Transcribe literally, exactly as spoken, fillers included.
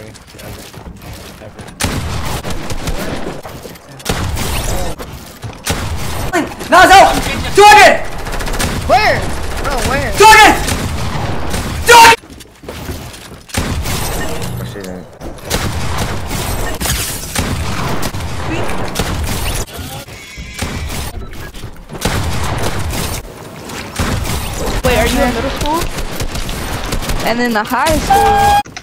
story ever. Ever. No, no! Jordan! Where? Oh, where? Jordan! Jordan! Oh, shit, man. Wait, are you in middle school? And then the high school.